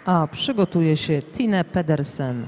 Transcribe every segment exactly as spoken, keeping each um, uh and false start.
A przygotuje się Tine Pedersen.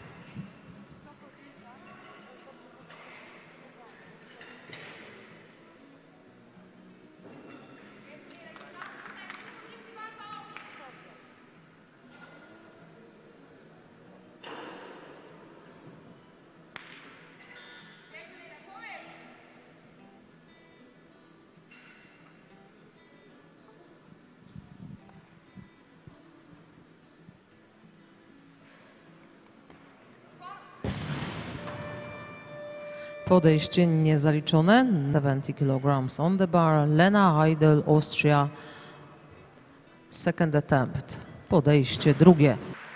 Podejście niezaliczone. siedemdziesiąt kilograms on the bar. Lena Heidel, Austria. Second attempt. Podejście drugie.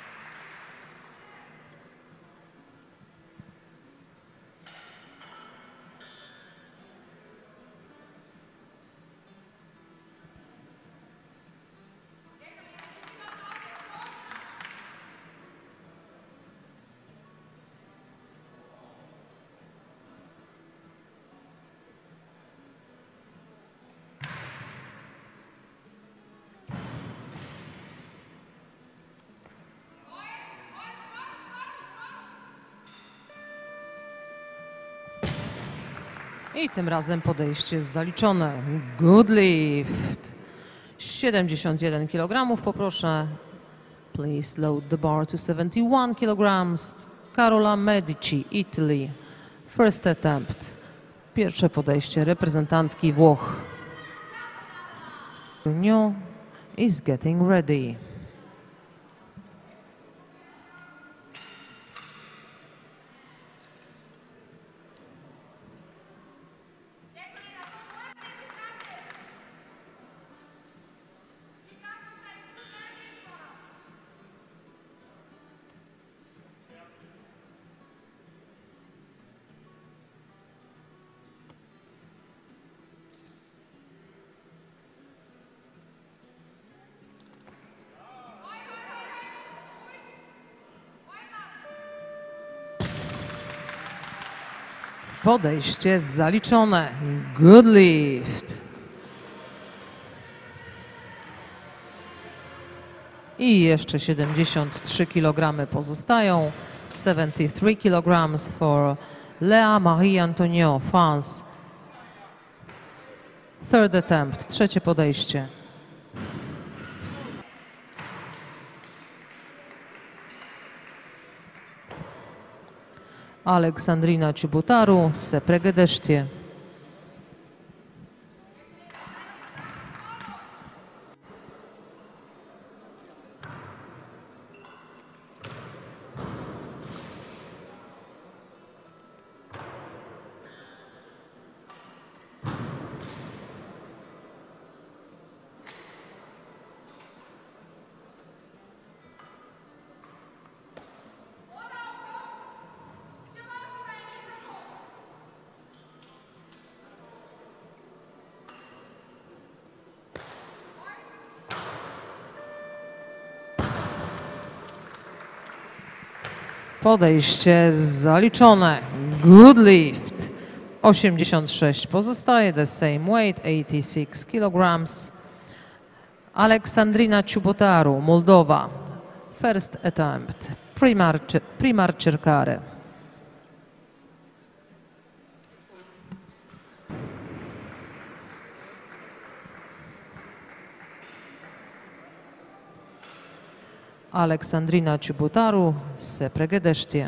I tym razem podejście jest zaliczone. Good lift. siedemdziesiąt jeden kilogramów poproszę. Please load the bar to seventy-one kilograms. Carola Medici, Italy. First attempt. Pierwsze podejście reprezentantki Włoch. New is getting ready. Podejście zaliczone. Good lift. I jeszcze siedemdziesiąt trzy kilogramy pozostają. seventy-three kilograms for Lea Marie Antonio, France. Third attempt. Trzecie podejście. Aleksandrina Ciubutaru, se pregătește. Podejście zaliczone. Good lift. osiemdziesiąt sześć pozostaje. The same weight. eighty-six kilograms. Aleksandrina Ciubutaru, Moldova. First attempt. Primar cercare. Aleksandrina Ciubutaru, se pregătește.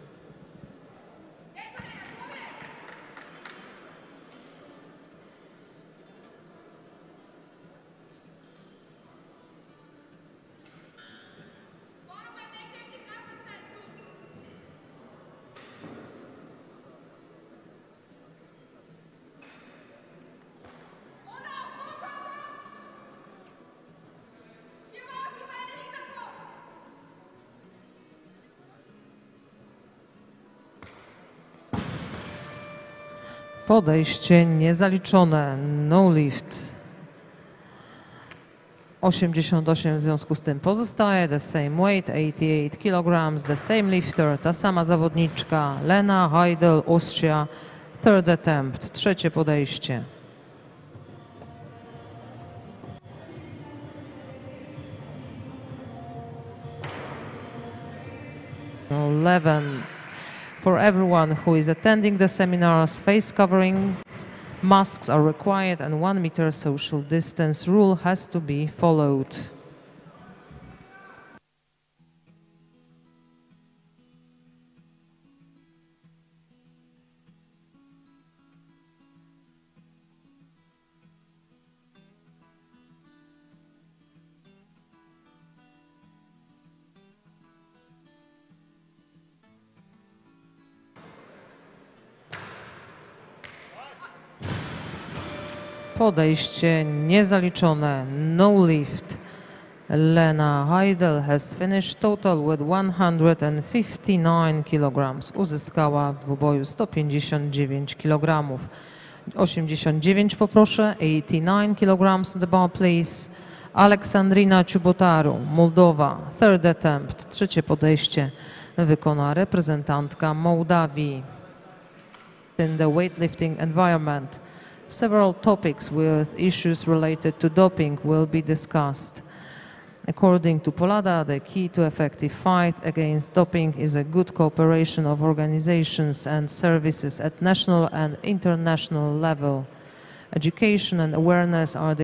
Podejście niezaliczone. No lift. osiemdziesiąt osiem w związku z tym pozostaje. The same weight. eighty-eight kilograms. The same lifter. Ta sama zawodniczka. Lena Heidel, Austria. Third attempt. Trzecie podejście. eleven. For everyone who is attending the seminars, face covering masks are required and one meter social distance rule has to be followed. Podejście niezaliczone, no lift. Lena Heidel has finished total with one hundred fifty-nine kilograms. Uzyskała w dwuboju sto pięćdziesiąt dziewięć kilogramów. osiemdziesiąt dziewięć poproszę, eighty-nine kilograms on the bar please. Aleksandrina Ciubotaru, Mołdowa, third attempt, trzecie podejście wykona reprezentantka Mołdawii. In the weightlifting environment, several topics with issues related to doping will be discussed. According to Polada, the key to effective fight against doping is a good cooperation of organizations and services at national and international level. Education and awareness are the